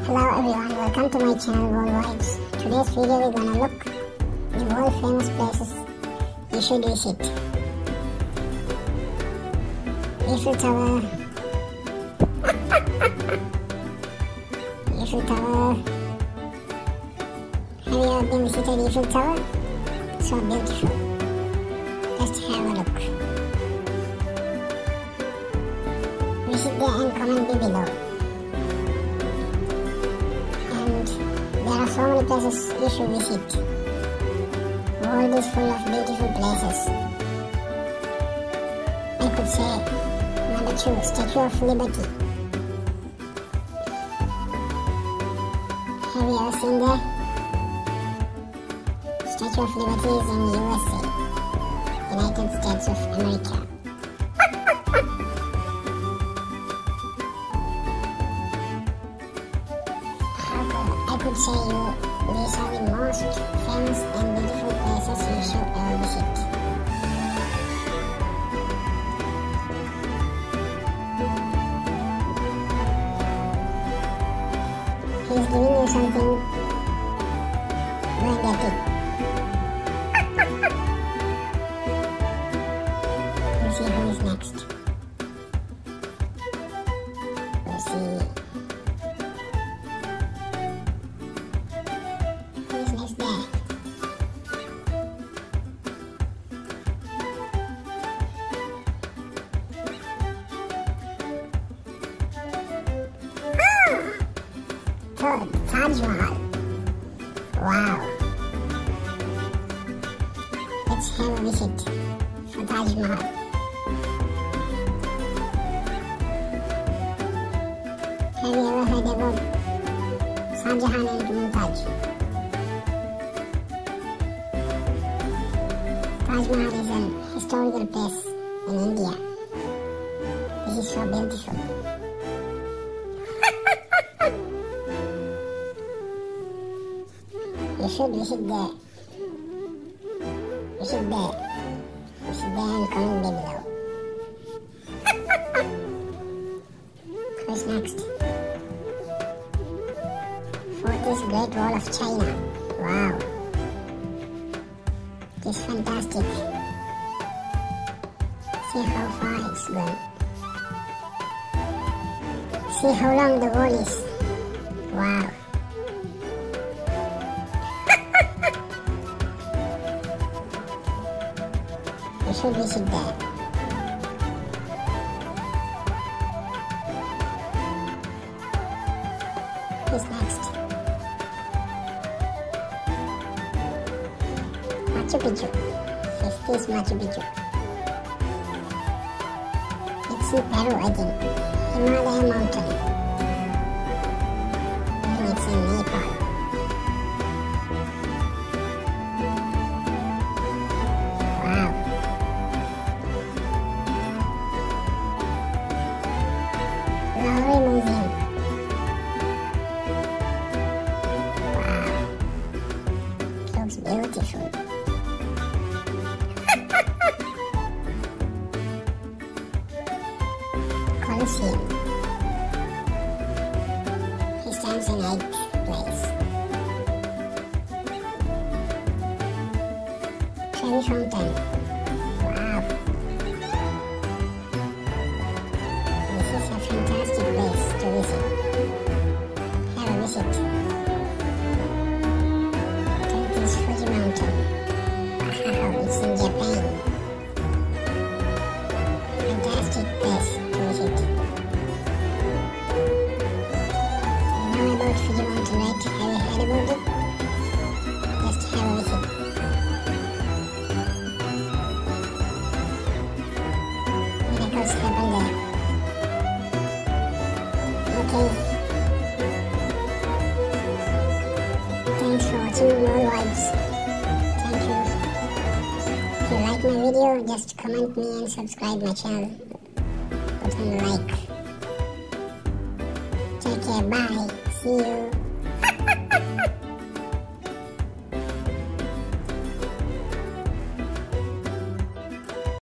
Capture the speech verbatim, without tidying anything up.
Hello everyone, welcome to my channel Worldwide. Today's video we're gonna look the world famous places you should visit. Eiffel Tower. Eiffel Tower. Have you ever been visited Eiffel Tower? So beautiful. Just have a look. Visit there and comment below. There are so many places you should visit. The world is full of beautiful places. I could say number two, Statue of Liberty. Have you ever seen that? Statue of Liberty is in U S A, United States of America. I could say you these are the most famous and beautiful places you should ever visit. He's giving you something. Go and get it. We'll see who is next. We'll see. Third, Taj Mahal. Wow. Let's have a visit for Taj Mahal. Have you ever heard about Shah Jahan and Mumtaz? Taj Mahal is an historical place in India. This is so beautiful. You should visit there. Visit there. Visit there and comment below. Who's next? Fourth is Great Wall of China. Wow. It is fantastic. See how far it's gone. See how long the wall is. Wow. You should visit there. Who's next? Machu Picchu. Fifth is Machu Picchu. It's in Peru, I think. Himalaya mountain. And it's in Nepal. Museum. Wow, it looks beautiful. Colosseum. He stands in eighth place. Trevi Fountain. Wow. This is a fantastic place to visit. Have a visit. Turkey's Fuji Mountain. Wow, it's in Japan. Fantastic place to visit. You know about Fuji Mountain, right? Have you heard about it? Just have a visit. Miracles happen there. Okay. Thanks for watching Worldwide. Thank you. If you like my video, just comment me and subscribe my channel. Put on the like. Take care. Bye. See you.